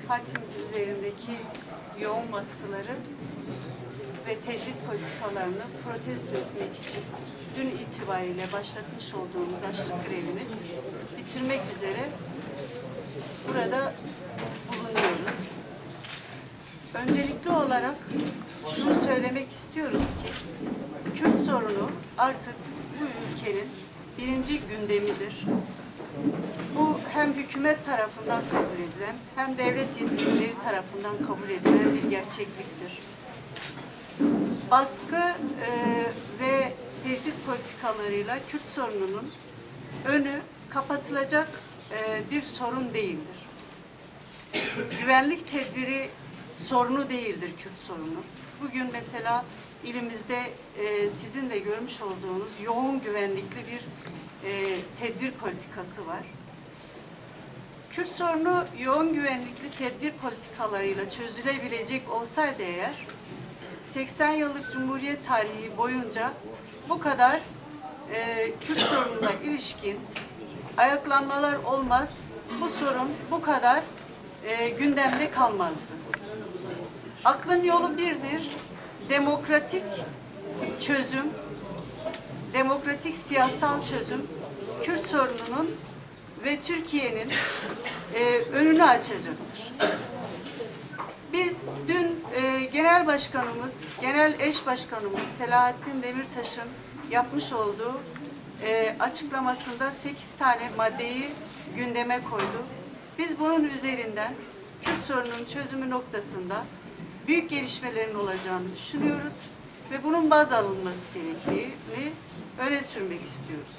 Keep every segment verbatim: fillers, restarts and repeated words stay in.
partimiz üzerindeki yoğun baskıları ve tecrit politikalarını protesto etmek için dün itibariyle başlatmış olduğumuz açlık grevini bitirmek üzere burada bulunuyoruz. Öncelikli olarak şunu söylemek istiyoruz ki Kürt sorunu artık bu ülkenin birinci gündemidir. Bu hem hükümet tarafından kabul edilen hem devlet yetkilileri tarafından kabul edilen bir gerçekliktir. Baskı e, ve tecrit politikalarıyla Kürt sorununun önü kapatılacak e, bir sorun değildir. Güvenlik tedbiri sorunu değildir Kürt sorunu. Bugün mesela ilimizde e, sizin de görmüş olduğunuz yoğun güvenlikli bir e, tedbir politikası var. Kürt sorunu yoğun güvenlikli tedbir politikalarıyla çözülebilecek olsaydı eğer, seksen yıllık Cumhuriyet tarihi boyunca bu kadar e, Kürt sorununa ilişkin ayaklanmalar olmaz, bu sorun bu kadar e, gündemde kalmazdı. Aklın yolu birdir, demokratik çözüm, demokratik siyasal çözüm Kürt sorununun ve Türkiye'nin e, önünü açacaktır. Biz dün e, Genel Başkanımız, Genel Eş Başkanımız Selahattin Demirtaş'ın yapmış olduğu e, açıklamasında sekiz tane maddeyi gündeme koydu. Biz bunun üzerinden Kürt sorununun çözümü noktasında büyük gelişmelerin olacağını düşünüyoruz ve bunun baz alınması gerektiğini öne sürmek istiyoruz.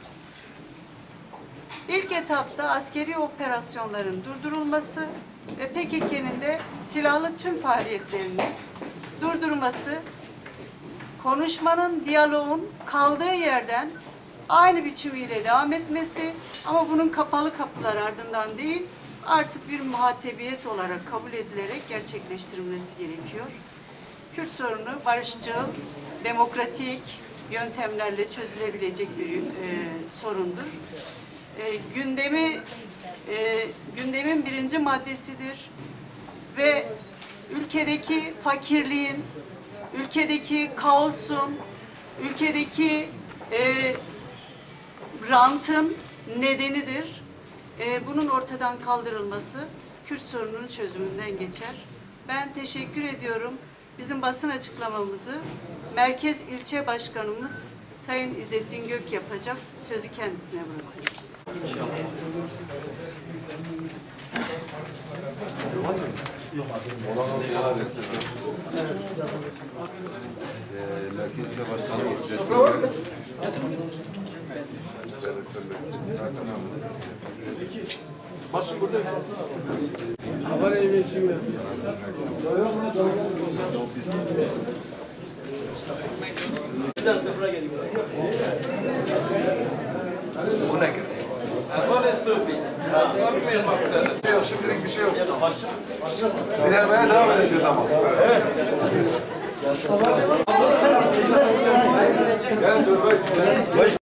İlk etapta askeri operasyonların durdurulması ve P K K'nın de silahlı tüm faaliyetlerini durdurması, konuşmanın, diyaloğun kaldığı yerden aynı biçimiyle devam etmesi ama bunun kapalı kapılar ardından değil, artık bir muhatebiyet olarak kabul edilerek gerçekleştirilmesi gerekiyor. Kürt sorunu barışçıl, demokratik yöntemlerle çözülebilecek bir e, sorundur. E, gündemi e, gündemin birinci maddesidir ve ülkedeki fakirliğin, ülkedeki kaosun, ülkedeki e, rantın nedenidir. E, bunun ortadan kaldırılması Kürt sorununun çözümünden geçer. Ben teşekkür ediyorum. Bizim basın açıklamamızı Merkez İlçe Başkanımız Sayın İzzettin Gök yapacak. Sözü kendisine bırakıyorum. Olan olmayan adresler. Merkez İlçe Başkanı İzzettin Gök. Başım burada. Haber eğmesini. Bu ne gibi? Böyle Sofi. Bir şey yok, şimdilik bir şey yok. Direnmeye devam edeceğiz ama. Evet.